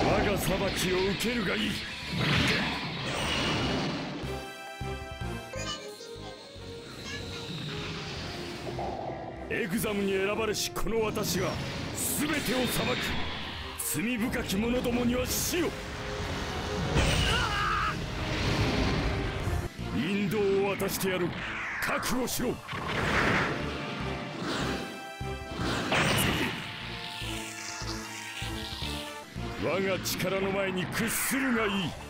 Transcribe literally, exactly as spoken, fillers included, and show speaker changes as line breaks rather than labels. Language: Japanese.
我が裁きを受けるがいい。エグザムに選ばれしこの私が全てを裁く。罪深き者どもには死を。引導を渡してやる。覚悟しろ。我が力の前に屈するがいい。